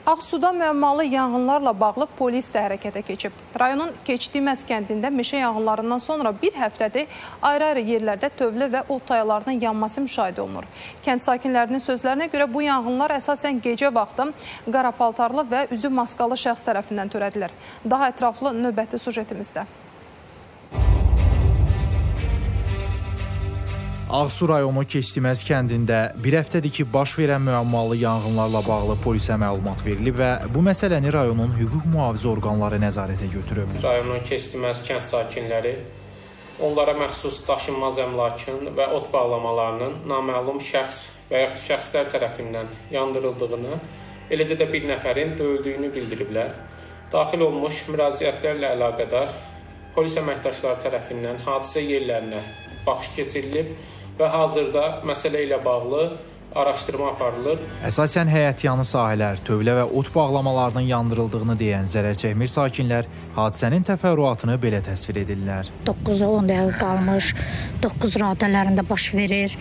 Ağsuda müəmmalı yanğınlarla bağlı polis də hərəkətə keçib. Rayonun Keçdiməz kəndində meşə yanğınlarından sonra bir həftədir ayrı-ayrı yerlərdə tövlə və ot tayalarının yanması müşahidə olunur. Kənd sakinlərinin sözlərinə görə bu yanğınlar əsasən gecə vaxtı qara paltarlı və üzü maskalı şəxs tərəfindən törədilir. Daha ətraflı növbəti sujetimizdə. Ağsu rayonu Keçdiməz kəndində bir həftədir ki, baş verən müəmmalı yanğınlarla bağlı polisə məlumat verilib və bu məsələni rayonun hüquq mühafizə orqanları nəzarətə götürüb. Rayonun Keçdiməz kənd sakinləri onlara məxsus daşınmaz əmlakın və ot bağlamalarının naməlum şəxs və yaxud şəxslər tərəfindən yandırıldığını, eləcə də bir nəfərin döyüldüyünü bildiriblər. Daxil olmuş müraciətlərlə əlaqədar polis əməkdaşları tərəfindən hadisə yerlərinə baxış keçirilib və hazırda məsələ ilə bağlı araşdırma aparılır. Əsasən həyətyanı sahələr, tövlə və ot bağlamalarının yandırıldığını deyən zərərçəkmir sakinlər hadisənin təfərrüatını belə təsvir edirlər. 9-10 dəqiqə qalmış, 9 radələrində baş verir.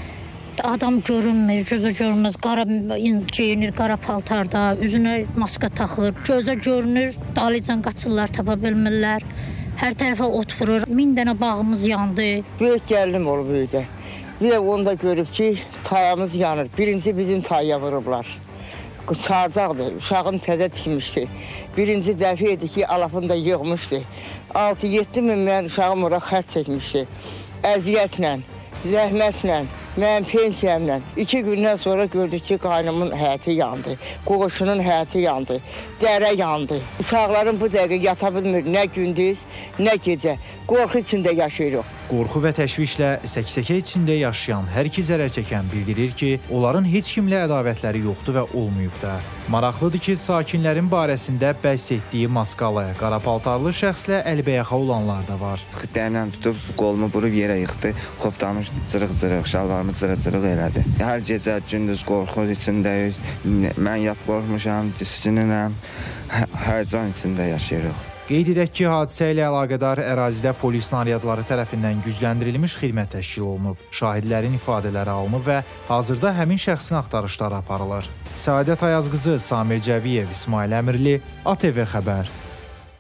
Adam görünmür, gözə görünmez, qara geyinir, qara paltarda, üzünə maska taxır, gözə görünür, dalıcan qaçırlar, tapa bilmirlər. Hər tərəfə ot vurur, 1000 dənə bağımız yandı. Böyük gəlinim olub böyüdə. Bir də onu da görüb ki, tayamız yanır. Birinci bizim tayya vurublar. Çardaqdır, uşağın təzə tikmişdi. Birinci dəfə idi ki, alafını da yığmışdı. 6-7 min mən uşağım ora xərc çəkmişdi. Əziyyətlə, zəhmətlə, mənim pensiyamla. 2 gündən sonra gördük ki, qaynımın həyəti yandı, qoğuşunun həyəti yandı, dərə yandı. Uşaqların bu dəqiqə yata bilmir, nə gündüz, nə gecə. Qorxu içində yaşayırıq. Qorxu və təşvişlə səksəkə içində yaşayan hər iki zərər çəkən bildirir ki, onların heç kimlə ədavətləri yoxdur və olmayıb da. Maraqlıdır ki, sakinlərin barəsində bəhs etdiyi maskalı, qara paltarlı şəxslə əlbəyaxa olanlar da var. Dəyimlə tutub qolumu vurub yerə yıxdı, xoftamı cırıq-cırıq, şalvarımı cırıq-cırıq elədi. Hər gecə gündüz qorxu içindəyik, mən yap qorxmuşam, diskinirəm, həyəcan içində yaşayırıq. Qeyd edək ki, hadisə ilə əlaqədar ərazidə polis naryadları tərəfindən gücləndirilmiş xidmət təşkil olunub. Şahidlərin ifadələri alınıb və hazırda həmin şəxsin axtarışları aparılır. Səadət Ayazqızı, Samir Cəviyev, İsmail Əmirli, ATV Xəbər.